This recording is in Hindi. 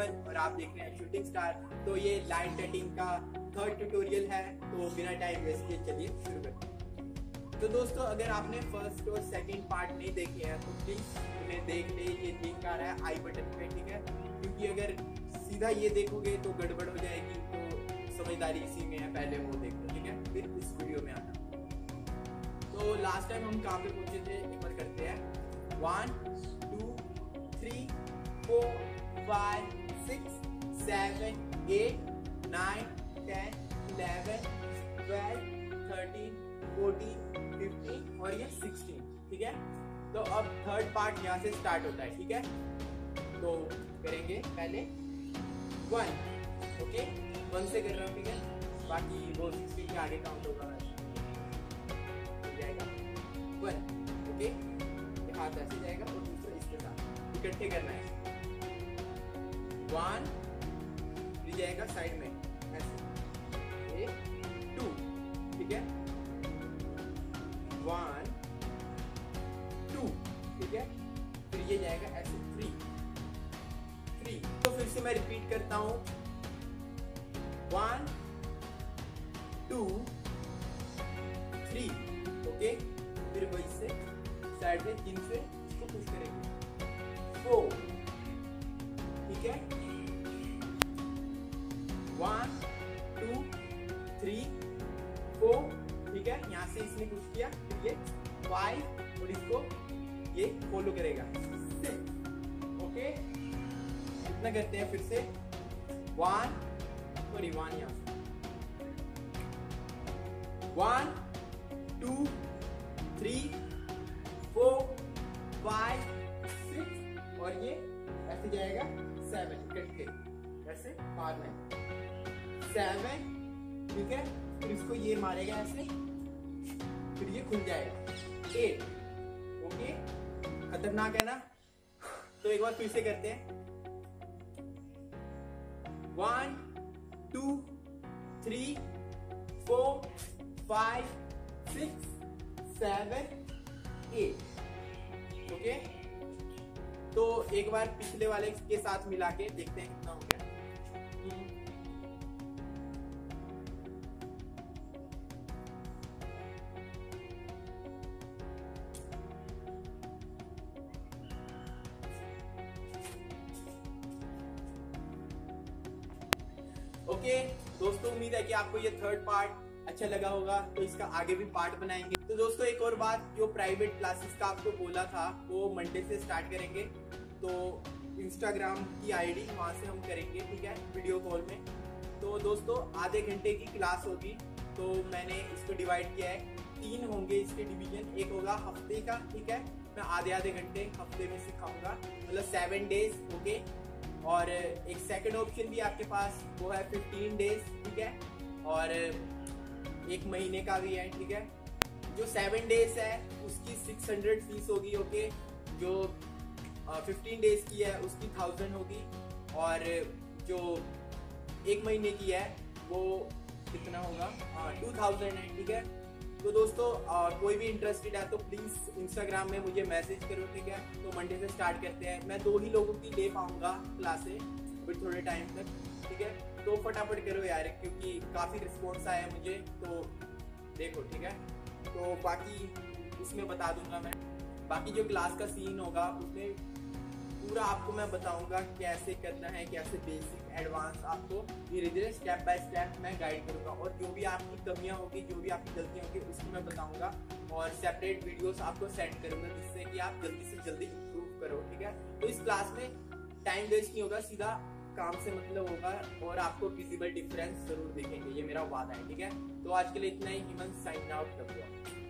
एवरीवन और आप देख रहे हैं शूटिंग स्टार। तो ये लाइन कटिंग का 3rd ट्यूटोरियल है, तो बिना टाइम वेस्ट किए चलिए शुरू करते हैं। तो दोस्तों अगर आपने फर्स्ट और सेकंड पार्ट नहीं देखे हैं तो प्लीज उन्हें देख ले, ये लिंक आ रहा है आई बटन पे, ठीक है। क्योंकि अगर सीधा ये देखोगे तो गड़बड़ हो जाएगी, तो समझदारी इसी में है, पहले वो देखो, ठीक है, फिर इस वीडियो में आना। तो लास्ट टाइम हम कहाँ पे पहुंचे थे एक बार करते हैं। 1 2 3 4 5 6 7 8 9 10 11 12 13 14 15 और ये 16, ठीक है। तो अब 3rd पार्ट यहाँ से स्टार्ट होता है, ठीक है। तो करेंगे पहले 1, ओके, 1 से कर रहा हूँ, ठीक है। बाकी वो 16 के आगे काउंट होगा, जाएगा 1, ओके। ये हाथ ऐसे जाएगा और दूसरा इसके साथ इकट्ठे करना है। 1 फिर जाएगा साइड में ऐसे, 2, ठीक है। 1 2, ठीक है। फिर ये जाएगा ऐसे 3। तो फिर से मैं रिपीट करता हूं, 1 2 3, ओके। फिर वही से साइड में 3 से इसको पुश करेंगे, 4, ठीक है। 1 2 3 4, ठीक है। यहाँ से इसने पुश किया, फिर ये 5 और इसको ये फॉलो करेगा 6, ओके। इतना करते हैं फिर से 1 सॉरी 1 यहाँ से 1 2 3 4 5 6 और ये ऐसे जाएगा 7 इकट्ठे ऐसे मारना है 7, ठीक है। फिर इसको ये मारेगा ऐसे, फिर ये खुल जाएगा 8, ओके। खतरनाक है ना। तो एक बार फिर से करते हैं 1 2 3 4 5 6 7 8, ओके। तो एक बार पिछले वाले के साथ मिला के देखते हैं कितना हो गया। ओके दोस्तों, उम्मीद है कि आपको ये 3rd पार्ट अच्छा लगा होगा। तो इसका आगे भी पार्ट बनाएंगे। तो दोस्तों एक और बात, जो प्राइवेट क्लासेस का आपको बोला था वो मंडे से स्टार्ट करेंगे। तो इंस्टाग्राम की आईडी वहां से हम करेंगे, ठीक है, वीडियो कॉल में। तो दोस्तों आधे घंटे की क्लास होगी। तो मैंने इसको डिवाइड किया है, 3 होंगे इसके डिवीजन। एक होगा हफ्ते का, ठीक है, मैं आधे घंटे हफ्ते में सिखाऊंगा, मतलब 7 डेज, ओके। और एक सेकंड ऑप्शन भी आपके पास, वो है 15 डेज, ठीक है, और 1 महीने का भी है, ठीक है। जो 7 डेज है उसकी 600 फीस होगी, ओके। जो 15 डेज की है उसकी 1000 होगी, और जो 1 महीने की है वो कितना होगा, 2000 है, ठीक है। तो दोस्तों कोई भी इंटरेस्टेड है तो प्लीज इंस्टाग्राम में मुझे मैसेज करो, ठीक है। तो मंडे से स्टार्ट करते हैं। मैं 2 ही लोगों की ले पाऊंगा क्लासे फिर थोड़े टाइम तक, ठीक है। तो फटाफट करो यार, क्योंकि काफी रिस्पॉन्स आया मुझे, तो देखो, ठीक है। तो बाकी उसमें बता दूंगा मैं, बाकी जो क्लास का सीन होगा उसमें पूरा आपको मैं बताऊंगा कैसे करना है, कैसे बेसिक एडवांस आपको धीरे धीरे स्टेप बाय स्टेप मैं गाइड करूंगा। और जो भी आपकी कमियां होगी, जो भी आपकी गलतियां होगी, उसको मैं बताऊंगा और सेपरेट वीडियोस आपको सेंड करूंगा, जिससे कि आप जल्दी से जल्दी इम्प्रूव करो, ठीक है। तो इस क्लास में टाइम वेस्ट नहीं होगा, सीधा काम से मतलब होगा और आपको विजिबल डिफरेंस जरूर देखेंगे, ये मेरा वादा है, ठीक है। तो आज के लिए इतना ही। हिमन साइन आउट कर